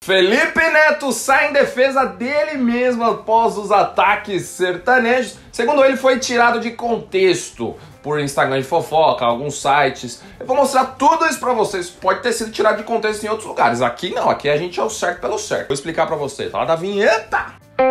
Felipe Neto sai em defesa dele mesmo após os ataques sertanejos. Segundo ele, foi tirado de contexto por Instagram de fofoca, alguns sites. Eu vou mostrar tudo isso pra vocês. Pode ter sido tirado de contexto em outros lugares. Aqui não, aqui a gente é o certo pelo certo. Vou explicar pra vocês. Fala da vinheta!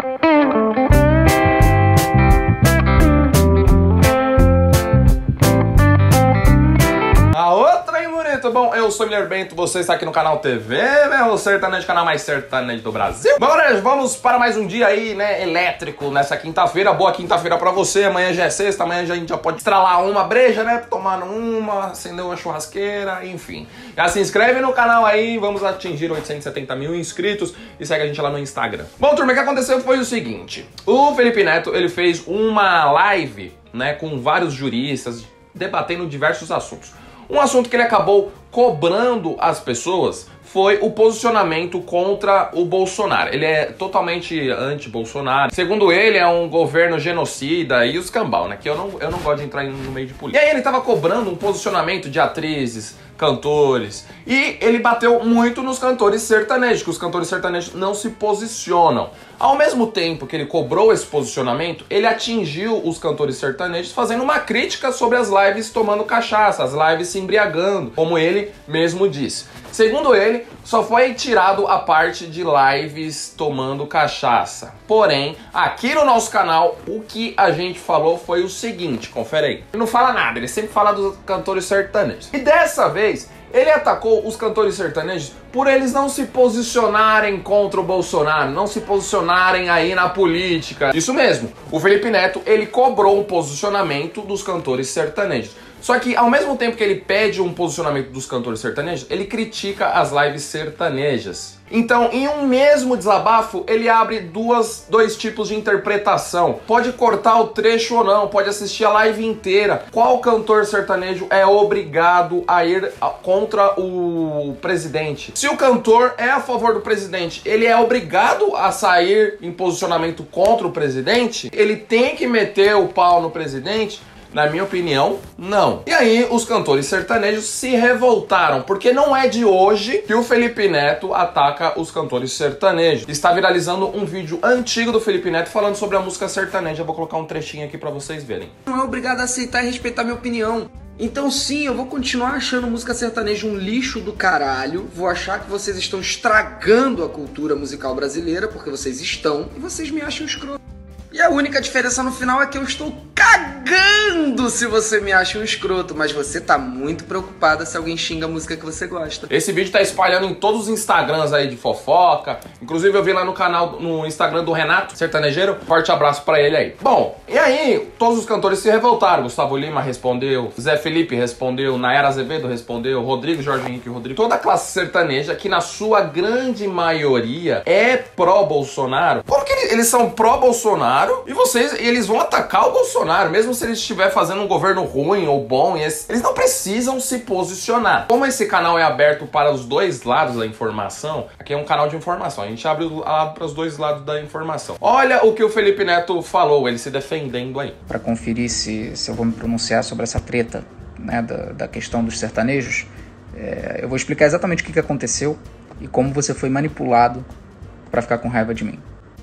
Bom, eu sou o Miller Bento, você está aqui no canal TV, meu sertanejo, canal mais sertanejo do Brasil. Bom, galera, vamos para mais um dia aí, né, elétrico nessa quinta-feira. Boa quinta-feira pra você, amanhã já é sexta, amanhã a gente já pode estralar uma breja, né, tomar uma, acender uma churrasqueira, enfim. Já se inscreve no canal aí, vamos atingir 870 mil inscritos e segue a gente lá no Instagram. Bom, turma, o que aconteceu foi o seguinte, o Felipe Neto, ele fez uma live, né, com vários juristas, debatendo diversos assuntos. Um assunto que ele acabou cobrando as pessoas foi o posicionamento contra o Bolsonaro. Ele é totalmente anti-Bolsonaro. Segundo ele, é um governo genocida e os cambau, né? Que eu não gosto de entrar no meio de política. E aí ele tava cobrando um posicionamento de atrizes, cantores. E ele bateu muito nos cantores sertanejos, que os cantores sertanejos não se posicionam. Ao mesmo tempo que ele cobrou esse posicionamento, ele atingiu os cantores sertanejos fazendo uma crítica sobre as lives tomando cachaça, as lives se embriagando, como ele mesmo disse. Segundo ele, só foi tirado a parte de lives tomando cachaça. Porém, aqui no nosso canal, o que a gente falou foi o seguinte, confere aí. Ele não fala nada, ele sempre fala dos cantores sertanejos. E dessa vez, ele atacou os cantores sertanejos por eles não se posicionarem contra o Bolsonaro, não se posicionarem aí na política. Isso mesmo, o Felipe Neto, ele cobrou um posicionamento dos cantores sertanejos. Só que, ao mesmo tempo que ele pede um posicionamento dos cantores sertanejos, ele critica as lives sertanejas. Então, em um mesmo desabafo, ele abre dois tipos de interpretação. Pode cortar o trecho ou não, pode assistir a live inteira. Qual cantor sertanejo é obrigado a ir contra o presidente? Se o cantor é a favor do presidente, ele é obrigado a sair em posicionamento contra o presidente? Ele tem que meter o pau no presidente? Na minha opinião, não. E aí, os cantores sertanejos se revoltaram, porque não é de hoje que o Felipe Neto ataca os cantores sertanejos. Está viralizando um vídeo antigo do Felipe Neto falando sobre a música sertaneja. Eu vou colocar um trechinho aqui pra vocês verem. Não é obrigado a aceitar e respeitar minha opinião. Então sim, eu vou continuar achando música sertaneja um lixo do caralho. Vou achar que vocês estão estragando a cultura musical brasileira, porque vocês estão, e vocês me acham escroto. E a única diferença no final é que eu estou cagando se você me acha um escroto, mas você tá muito preocupada se alguém xinga a música que você gosta. Esse vídeo tá espalhando em todos os Instagrams aí de fofoca. Inclusive eu vi lá no canal, no Instagram do Renato Sertanejeiro. Forte abraço pra ele aí. Bom, e aí todos os cantores se revoltaram. Gustavo Lima respondeu, Zé Felipe respondeu, Nayara Azevedo respondeu, Rodrigo, Jorge Henrique Rodrigo. Toda a classe sertaneja, que na sua grande maioria é pró-Bolsonaro. Como que eles são pró-Bolsonaro? E eles vão atacar o Bolsonaro, mesmo se ele estiver fazendo um governo ruim ou bom. Eles não precisam se posicionar. Como esse canal é aberto para os dois lados da informação, aqui é um canal de informação, a gente abre o lado para os dois lados da informação. Olha o que o Felipe Neto falou, ele se defendendo aí. Para conferir se eu vou me pronunciar sobre essa treta, né, da questão dos sertanejos, eu vou explicar exatamente o que aconteceu e como você foi manipulado para ficar com raiva de mim.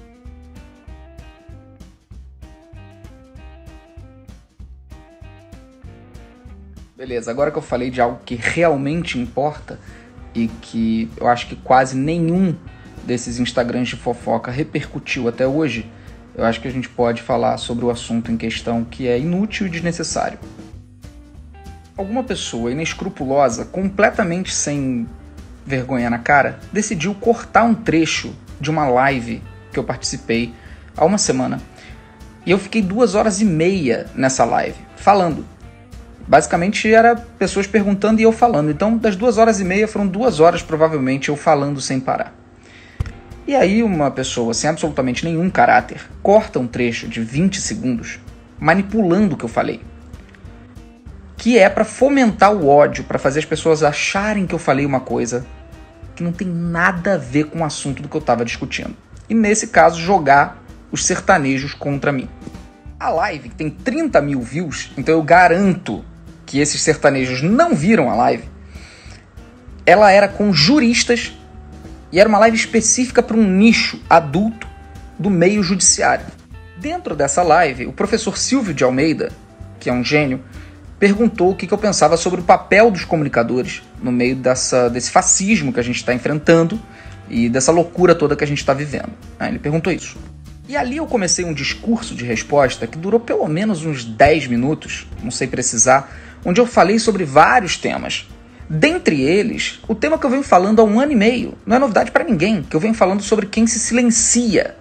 Beleza, agora que eu falei de algo que realmente importa e que eu acho que quase nenhum desses Instagrams de fofoca repercutiu até hoje, eu acho que a gente pode falar sobre o assunto em questão, que é inútil e desnecessário. Alguma pessoa inescrupulosa, completamente sem vergonha na cara, decidiu cortar um trecho de uma live que eu participei há uma semana. E eu fiquei 2h30 nessa live, falando. Basicamente era pessoas perguntando e eu falando. Então das 2h30 foram 2 horas provavelmente eu falando sem parar. E aí uma pessoa sem absolutamente nenhum caráter corta um trecho de 20 segundos manipulando o que eu falei. Que é para fomentar o ódio, para fazer as pessoas acharem que eu falei uma coisa que não tem nada a ver com o assunto do que eu estava discutindo. E nesse caso jogar os sertanejos contra mim. A live tem 30 mil views, então eu garanto que esses sertanejos não viram a live. Ela era com juristas E era uma live específica para um nicho adulto do meio judiciário. Dentro dessa live, o professor Silvio de Almeida, que é um gênio, perguntou o que eu pensava sobre o papel dos comunicadores no meio desse fascismo que a gente está enfrentando e dessa loucura toda que a gente está vivendo. Ele perguntou isso. E ali eu comecei um discurso de resposta que durou pelo menos uns 10 minutos, não sei precisar, onde eu falei sobre vários temas. Dentre eles, o tema que eu venho falando há 1 ano e meio, não é novidade para ninguém, que eu venho falando sobre quem se silencia.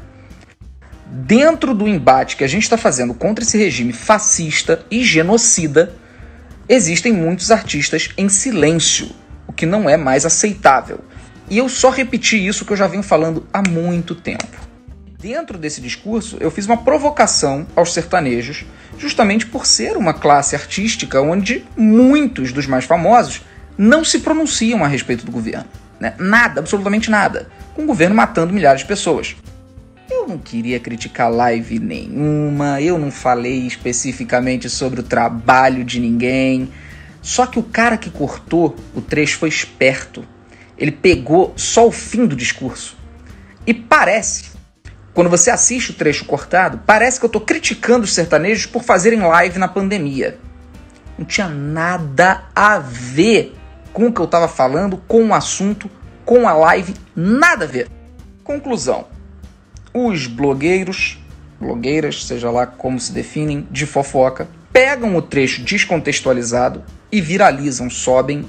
Dentro do embate que a gente está fazendo contra esse regime fascista e genocida, existem muitos artistas em silêncio, o que não é mais aceitável. E eu só repeti isso que eu já venho falando há muito tempo. Dentro desse discurso, eu fiz uma provocação aos sertanejos, justamente por ser uma classe artística onde muitos dos mais famosos não se pronunciam a respeito do governo. Né? Nada, absolutamente nada. Com o governo matando milhares de pessoas. Eu não queria criticar live nenhuma, eu não falei especificamente sobre o trabalho de ninguém. Só que o cara que cortou o trecho foi esperto. Ele pegou só o fim do discurso. E parece, quando você assiste o trecho cortado, parece que eu estou criticando os sertanejos por fazerem live na pandemia. Não tinha nada a ver com o que eu estava falando, com o assunto, com a live, nada a ver. Conclusão. Os blogueiras, seja lá como se definem, de fofoca, pegam o trecho descontextualizado e viralizam, sobem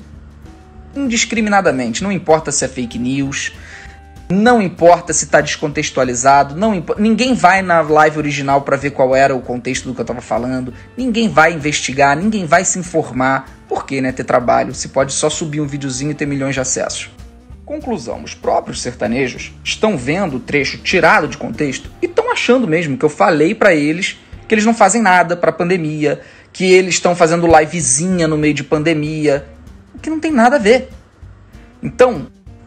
indiscriminadamente. Não importa se é fake news, não importa se está descontextualizado, ninguém vai na live original para ver qual era o contexto do que eu estava falando, ninguém vai investigar, ninguém vai se informar. Por que, né, ter trabalho se pode só subir um videozinho e ter milhões de acessos? Conclusão, os próprios sertanejos estão vendo o trecho tirado de contexto e estão achando mesmo que eu falei para eles que eles não fazem nada para a pandemia, que eles estão fazendo livezinha no meio de pandemia, o que não tem nada a ver. Então,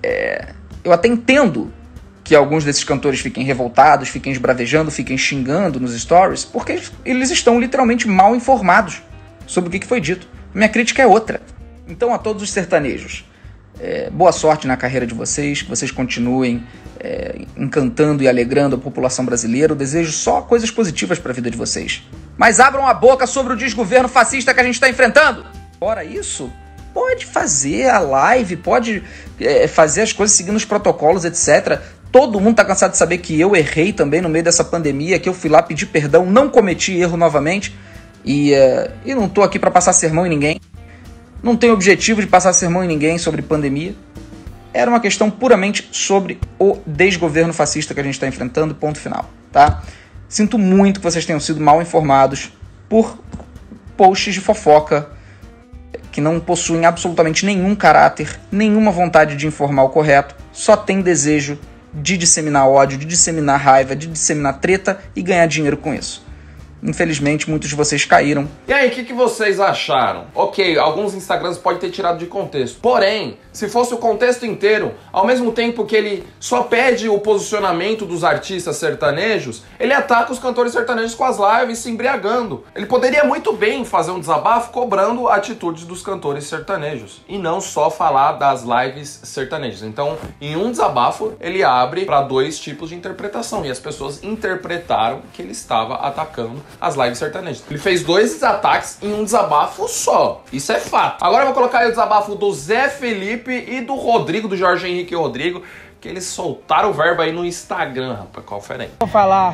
eu até entendo que alguns desses cantores fiquem revoltados, fiquem esbravejando, fiquem xingando nos stories, porque eles estão literalmente mal informados sobre o que foi dito. Minha crítica é outra. Então, a todos os sertanejos, boa sorte na carreira de vocês, que vocês continuem encantando e alegrando a população brasileira. Eu desejo só coisas positivas para a vida de vocês. Mas abram a boca sobre o desgoverno fascista que a gente está enfrentando. Fora isso, pode fazer a live, pode fazer as coisas seguindo os protocolos, etc. Todo mundo está cansado de saber que eu errei também no meio dessa pandemia, que eu fui lá pedir perdão, não cometi erro novamente. E não estou aqui para passar sermão em ninguém. Não tenho objetivo de passar sermão em ninguém sobre pandemia. Era uma questão puramente sobre o desgoverno fascista que a gente está enfrentando, ponto final, tá? Sinto muito que vocês tenham sido mal informados por posts de fofoca que não possuem absolutamente nenhum caráter, nenhuma vontade de informar o correto, só tem desejo de disseminar ódio, de disseminar raiva, de disseminar treta e ganhar dinheiro com isso. Infelizmente, muitos de vocês caíram. E aí, o que vocês acharam? Ok, alguns Instagrams podem ter tirado de contexto. Porém, se fosse o contexto inteiro, ao mesmo tempo que ele só pede o posicionamento dos artistas sertanejos, ele ataca os cantores sertanejos com as lives se embriagando. Ele poderia muito bem fazer um desabafo cobrando atitudes dos cantores sertanejos. E não só falar das lives sertanejas. Então, em um desabafo, ele abre para 2 tipos de interpretação. E as pessoas interpretaram que ele estava atacando as lives sertanejas. Ele fez 2 ataques em um desabafo só. Isso é fato. Agora eu vou colocar aí o desabafo do Zé Felipe e do Rodrigo, do Jorge Henrique e Rodrigo, que eles soltaram o verbo aí no Instagram, rapaz. Confere aí. Vou falar.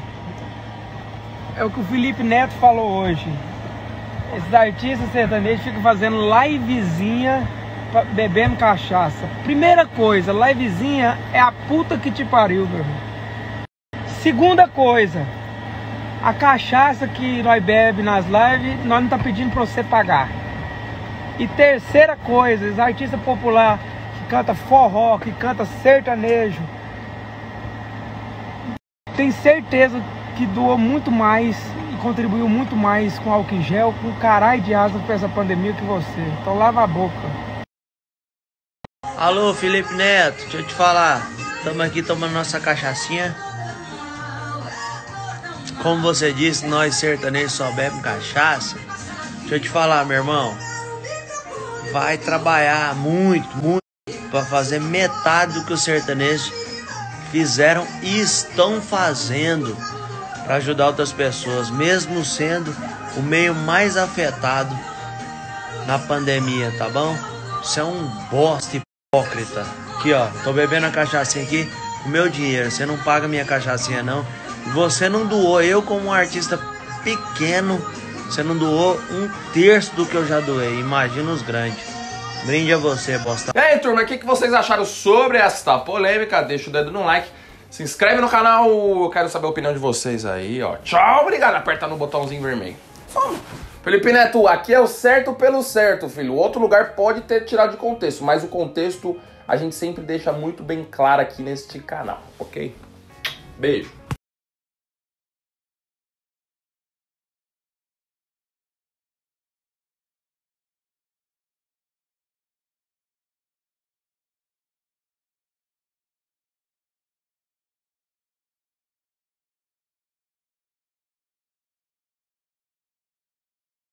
É o que o Felipe Neto falou hoje. Esses artistas sertanejos ficam fazendo livezinha, bebendo cachaça. Primeira coisa, livezinha é a puta que te pariu, meu irmão. Segunda coisa, a cachaça que nós bebe nas lives, nós não tá pedindo pra você pagar. E terceira coisa, os artistas populares que canta forró, que canta sertanejo, tem certeza que doou muito mais e contribuiu muito mais com álcool em gel, com caralho de asa pra essa pandemia que você. Então lava a boca. Alô, Felipe Neto, deixa eu te falar. Estamos aqui tomando nossa cachaçinha. Como você disse, nós sertanejos só bebemos cachaça. Deixa eu te falar, meu irmão. Vai trabalhar muito, muito. para fazer metade do que os sertanejos fizeram e estão fazendo para ajudar outras pessoas, mesmo sendo o meio mais afetado na pandemia, tá bom? Você é um bosta hipócrita. Aqui, ó, tô bebendo a cachaçinha aqui com meu dinheiro, você não paga minha cachaçinha não. Você não doou, eu como um artista pequeno, você não doou 1/3 do que eu já doei, imagina os grandes. Brinde a você, bosta. E aí, turma, o que vocês acharam sobre esta polêmica? Deixa o dedo no like, se inscreve no canal, eu quero saber a opinião de vocês aí, ó. Tchau, obrigado, aperta no botãozinho vermelho. Felipe Neto, aqui é o certo pelo certo, filho. Outro lugar pode ter tirado de contexto, mas o contexto a gente sempre deixa muito bem claro aqui neste canal, ok? Beijo.